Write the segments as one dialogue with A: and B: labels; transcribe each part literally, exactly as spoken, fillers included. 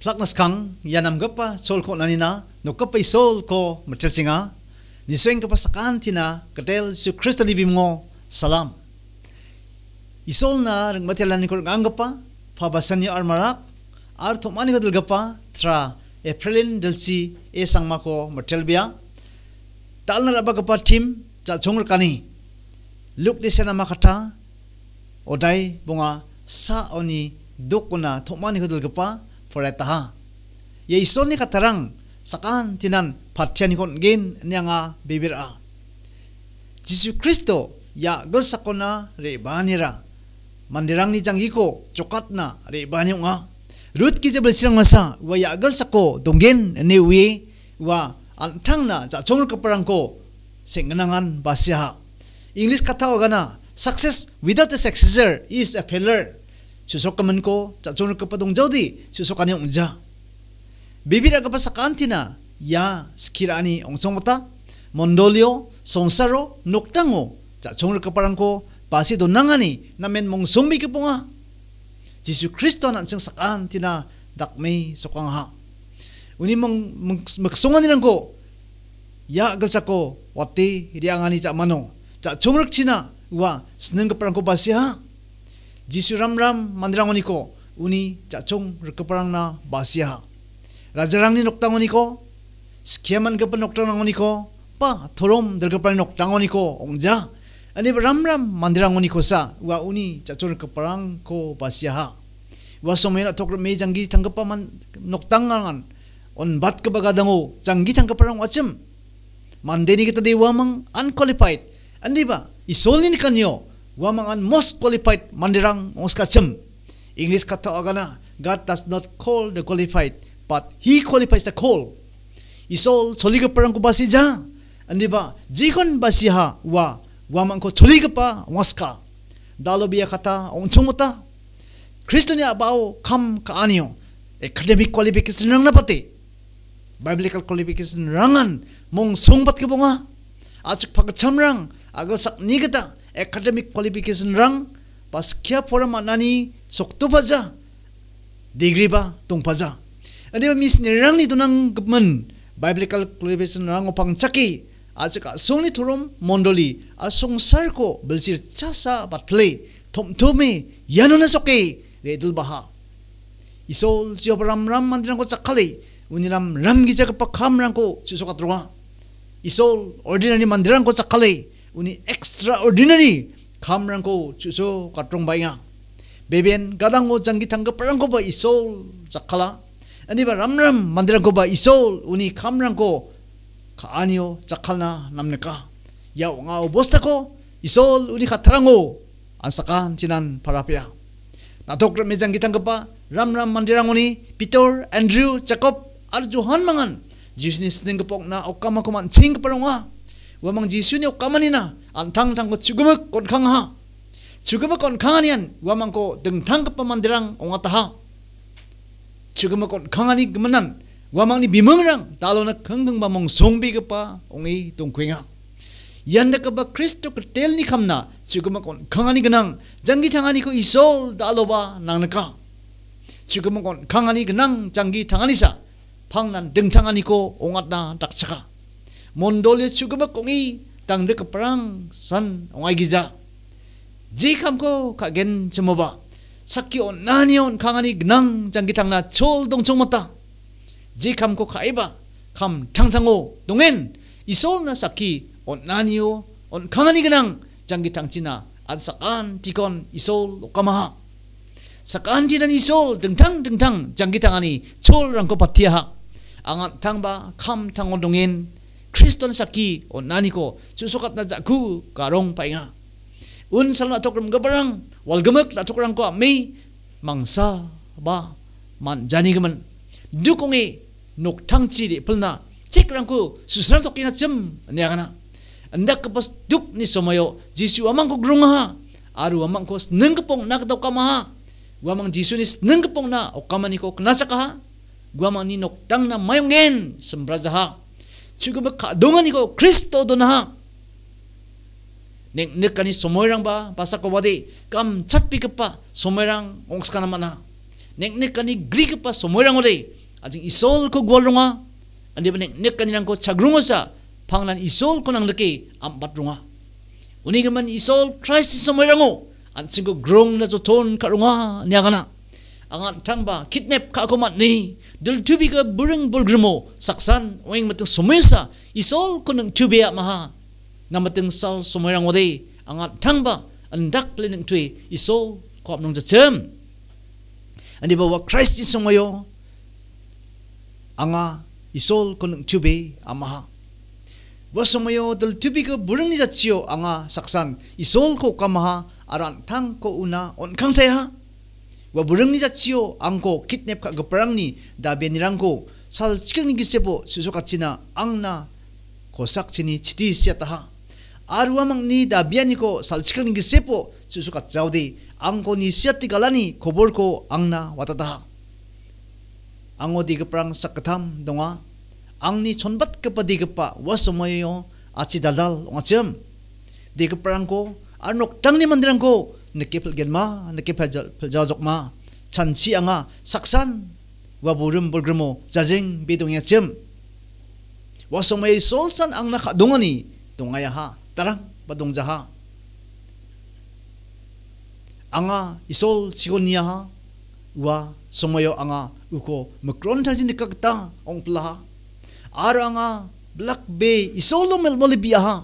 A: plaknas kang yanam gapa sol ko nanina no kapa isol ko matilsinga nisweng kapa sakan tina katel su Kristo di bimngo salam isol na reng matilan ko ngangapa pabasan yo armarak ar to mani gadul gapa tra Aprilin delsi e sangmako matilbia tal na raba gapa tim ja chongr kani luk disena makata odai bunga sa oni dokuna to mani gadul gapa Poretaha. Ye isol ni katarang sakan tinan patyan kon gen nianga bibira. Jisu Kristo ya gel sakona re banira. Mandirang ni jangiko cokat na re bani nga. Rut ki jebel sirang masa wa ya gel sako donggen ni wi wa antang na ja chongul kaparang ko singgenangan basya. English kata ogana success without a successor is a failure. Susok kaman ko, cacunur kepadong jodi, susok kanyang unja. Bibira ka pa sa kantina, ya, skirani, ongsong mata, mondolyo, songsaro, noktango, cacunur keparang ko, pasi donangani, namen mong sumbi ka po nga. Jisu Kristo na siyang sa kantina, dakmay sokang ha. Uni mong magsungan nilang ko, ya, agal ko, wati, hiriangani ca mano, cacunur china, wa, seneng keparang ko basi ha. Jisu ram ram mandirang ko uni cacung rekeparang na basya. Rajarang ni noktang ko skiaman ke penoktang ko pa thorom delkeparang noktang ko ongja. Ani ram ram mandirang ko sa wa uni cacung rekeparang ko basya. Wa somena tok me janggi tanggepa man noktangan on bat ke bagadango janggi tanggeparang wacem. Mandeni kita dewa mang unqualified. Andi ba isol ni kanyo Wamangan most qualified mandirang oskacem. English kata agana, God does not call the qualified, but He qualifies the call. Isol soliga parang ko basi ja. Andi ba? Jikon basi ha wa wamang ko soliga pa waska. Dalo biya kata ong chumuta. Kristo niya bao kam kaanyo. Academic qualification rang napati. Biblical qualification rangan mong sungbat ke bunga. Asik pagkacham rang agal sak nigata. Academic qualification rang pas kya pora manani sokto paja degree ba tung paja adi ba mis ni rang ni tunang gapman biblical qualification rang opang chaki ajaka songni thorom mondoli asong sarko belsir chasa bat play thom thome yanona soke redul baha isol sio ram ram mandirang ko chakali uniram ram gija ka pakham rang ko susokat ruwa isol ordinary mandirang ko chakali uni extraordinary kamrang ko chuso katrong bainga beben gadang mo janggi tangga parang ko ba isol chakala ani ba ramram mandirang ko ba isol uni kamrang ko kaanyo chakalna namneka yaw nga obosta ko isol uni katrango ansakan chinan parapya natok me janggi tangga pa ramram mandirang uni Peter, Andrew, Jacob ar Johan mangan Jesus ning gepok na okama ko man ching paranga wamang Jisu ni okamanina antang tang ko chugumak kon khang ha chugumak kon khanganian wamang ko dengtang ka pamandirang ongataha chugumak kon khangani gmanan wamang ni bimangrang talo na khanggang bamong songbi ka pa ongi tungkwinga yanda ka ba Kristo ka tel ni khamna chugumak kon khangani ganang jangi thangani ko isol dalo ba nang naka chugumak kon khangani ganang jangi thangani sa phangnan dengtangani ko ongatna taksaka mondolyo chugaba kongi tangde ka parang san ongai giza jikam ko kagen chumoba sakki on nani on khangani gnang janggitang na chol dongchong mata jikam ko kaiba kam tangtango dongen isol na sakki on nanio on khangani gnang janggitang china at sakan tikon isol okamaha sakan tinan isol dengtang dengtang janggitang ani chol rangko patiha angat tangba kam tango dongen Kriston saki on nani ko susukat na jaku karong painga un sal na tokram gabarang wal gamak na tokrang ko may mangsa ba man jani gaman dukongi nok tangchi di pelna cek rangko susran tokinga cem niya kana andak kapas duk ni somayo Jisu amang ko grunga aru amang ko nenggepong nakataw kamaha guamang Jisu ni nenggepong na okamani ko knasaka ha guamang ni nok tang na mayongen sembrajaha juga kadongan iko Kristo donaha nek nek kani somoyrang ba basa ko wadi kam chatpi kapa somoyrang ongskana mana nek nek kani Greek pa somoirang ore ajing isol ko golronga andi ba nek nek kani ko chagrungo sa panglan isol ko nang leke ambat runga uni gaman isol Christ somoirango an singo grong na zoton karunga niagana angan tangba kidnap ka ko mat ni dul tubi ka burung bulgrimo saksan weng mateng somesa isol ko nang tubi maha namateng sal somoirang ode angan tangba andak pleneng tui isol ko nong jachem andi ba wa Christ somoyo anga isol ko nang tubi amaha wa somoyo dul tubi ka burung ni jachio anga saksan isol ko kamaha aran tang ko una on kang ha wa burung ni jachio angko kidnap ka gaprang ni da benirangko sal chikang ni gisebo susukachina angna kosak chini chiti siata ha aruamang ni da biani ko sal chikang ni gisebo susukat jaude angko ni siati galani kobor ko angna watata ango di gaprang sakatham donga angni chonbat kapadi gapa wasomoyo achi dalal ngachem di gaprang ko arnok tangni mandirang ko nekepel genma nekepel jajok ma chansi anga saksan waburum bulgrimo jajeng bidong yachem wasomai solsan angna khadongani tongaya ha tarang badong jaha anga isol sigonia ha wa somoyo anga uko mekron tajin dikakta ong plaha aranga black bay isolo melmolibia ha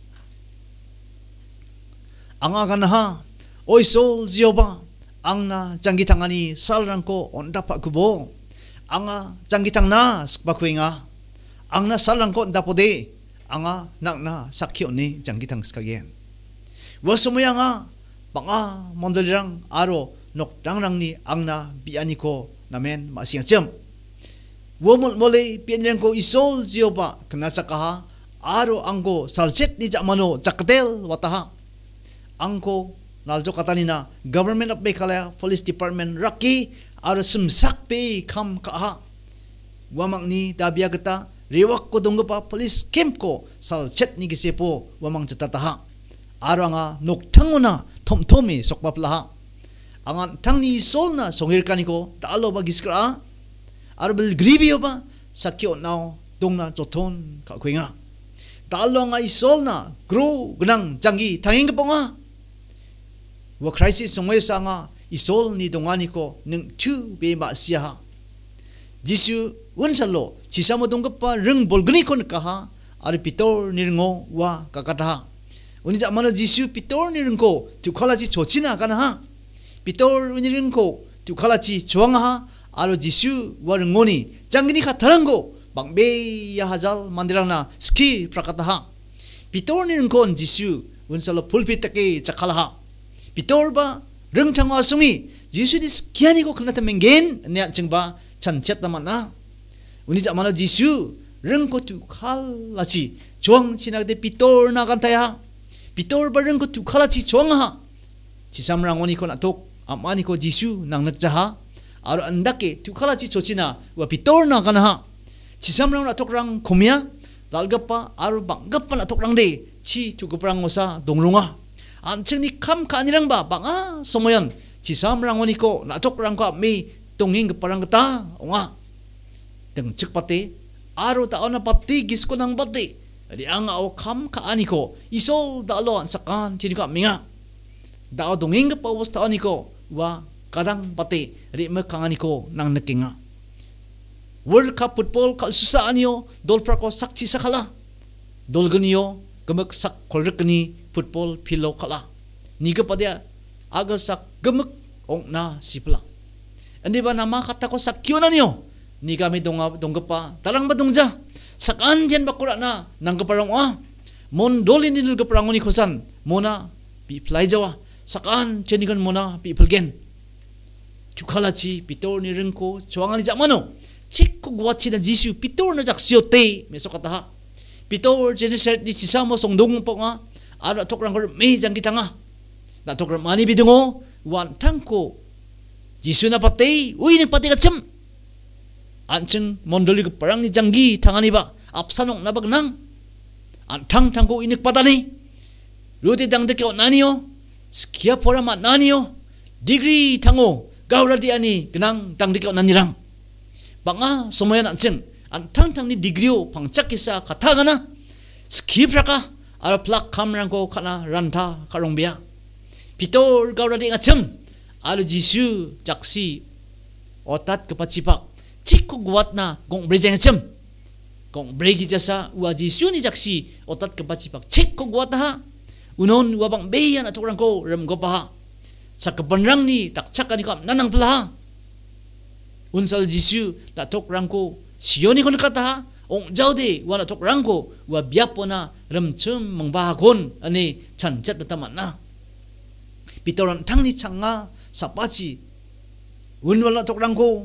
A: anga kana ha oi sol zioba angna janggitangani salrangko ondapa kubo anga janggitang na skbakuinga angna salrangko ndapode anga nakna sakyo ni janggitang skagien wasomoya nga panga mondolirang aro nokdangrang ni angna bianiko namen masiangchem womol mole pianrangko isol zioba kanasakaha aro angko salchet ni jamano jakdel wataha angko naljo katanina government of Meghalaya police department raki aro sumsak pe kam kaha wamang ni dabia gata rewak ko dongpa police camp ko sal chet ni gisepo wamang jatataha aro nga noktanguna thomthomi sokpaplaha angan tangni solna songirkani ko talo ba giskra aro bel gribio ba sakyo now dongna joton ka kuinga talo nga isolna grow gnang jangi tanging ponga wa crisis songwe sanga isol ni dongani ko ning tu be ma sia jisu unsalo chisamo dongpa reng bolgni kon kaha ar pitor nirngo wa kakata uni jamano jisu pitor nirngo tu khalaji chochina kana ha pitor unirngo tu khalaji chuanga ha aro jisu warngoni jangni khatharango bangbe ya hajal mandirangna ski prakata ha pitor nirngo jisu unsalo pulpit take chakhala ha pitor ba rengtang asumi jisu dis kiani ko kena temengen nya chengba chanchet namana uni jamana jisu rengko tu khalachi chuang chinagde pitor na kantaya pitor ba rengko tu khalachi chuang ha chisamrang oni ko natok amani ko jisu nang nakjaha aro andake tu khalachi chochina wa pitor na kana ha chisamrang natok rang khomia dalgappa aro banggappa natok rang de chi tu goprang osa dongrunga anchengni kam ka anirang ba banga somoyan chisamrang oni ko natok rang ko mi tonging parang ta onga teng chikpate aro ta ona pati gisko nang bati ri anga o kam ka ani ko isol dalo an sakan chini ka minga dao donging pa was ta ani ko wa kadang pati ri me kangani ko nang nakinga World Cup football ka susa anyo dolpra ko sakchi sakala dolganiyo gamak sak kolrekni football pilo kala niga padya agal sak gamak ong na sipla andi ba nama kata ko sakyo na niyo niga mi donga donggapa tarang ba dongja sakan dian bakura na nanggaparang ah mon dolin din gaparang ni khosan mona pi fly jawa sakan chenigan mona pi pelgen chukalachi pitor ni rengko chuangani jamano chikko gwachi na jisu pitor na jaksiote meso kataha pitor jeneset ni sisamo songdong po nga ara tokrang ko me jang kitanga na tokrang mani bidungo wan tangko jisu na patay uy ni patay kacham ancheng mondoli ko parang ni janggi tangani ba apsanong nabagnang antang tangko inik patani rute dang deke naniyo skia pora ma naniyo degree tango gauradi ani genang tang dikau nanirang banga somoyan anjeng antang tang ni digrio pangcak kisa kata gana skip raka ara plak kamrangko kana ranta karongbia pitor gauradi ngacem alu jisu jaksi otat kepacipak cikku guatna gong brejeng ngacem gong bregi jasa wa jisu ni jaksi otat kepacipak cikku guatna ha unon wabang beyan aturangko rem gopaha sa kebenrang ni tak cakani kam nanang pelaha unsal jisu la tok rangko sioni kon kata ong jaude wala tok rangko wa biapona rem chum mangbahakon ani chanjat tamatna pitoran tangni changa sapachi un wala tok rangko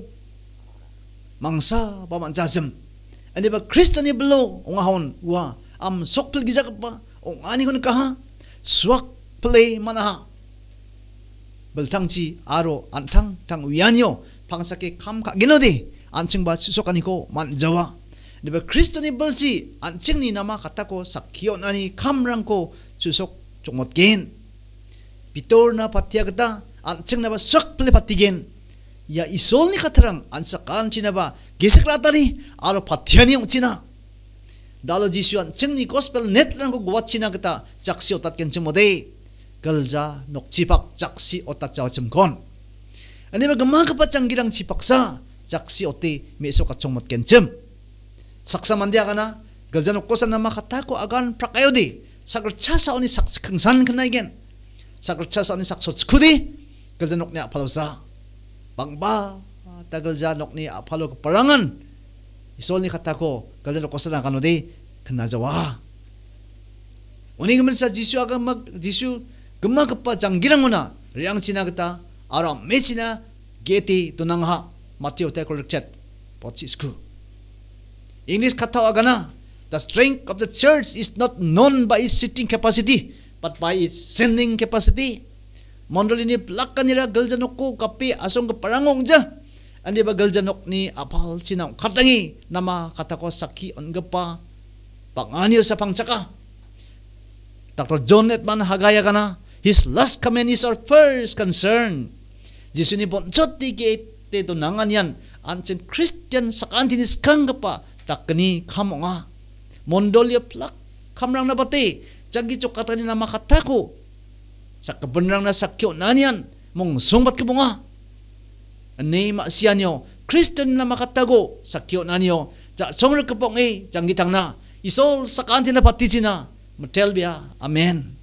A: mangsa paman jazem ani ba kristani belo ongahon wa am sokpel gijak pa ong ani kon kaha swak play manaha beltangci aro antang tang wianyo pangsake kam ka genode anching ba susokaniko man jawa deba kristoni belci anching ni nama katako sakio nani kamrangko susok chongmot gen pitor na patia kata anching na ba sok ple patigen ya isol ni katarang ansakan china ba gesek ratani aro patiani ongchina dalo jisu anching ni gospel net rangko guwachina kata jaksi otat ken chmode galja nok cipak jaksi otat jawa cemkon ani ba gemah kepat canggirang cipaksa jaksi ote meso kacongmot kencem saksa mandia kana galja nok kosan nama katako agan prakayodi sakr chasa oni sakskengsan kenaigen sakr chasa oni saksotskudi galja nok ni apalosa bangba ta galja nok ni apalo keperangan isol ni katako galja nok kosan kanode kena jawa oni gemensa jisu agan mag jisu gemah kepa janggirang muna riang cina kita aram me cina geti tunangha Matthew tekol chat potsisku English kata agana the strength of the church is not known by its sitting capacity but by its sending capacity mondol ini pelakanira galjanokku kapi asong keparangong ja andi ba galjanok ni apal cina katangi nama katako saki on gepa panganio sa pangsaka Doctor John Netman hagaya kana his last command is our first concern. Jisu ni bonchot ti te to nangan yan ancen Christian sakantinis kangapa takni kamonga mondolya plak kamrang na bate jagi cokata ni nama katako sa kebenrang na sakyo nanian mong sungbat ke bunga ani maksianyo Christian na makatago sakyo nanyo ja songre kepong e janggitang na isol sakantin na patisina metelbia amen.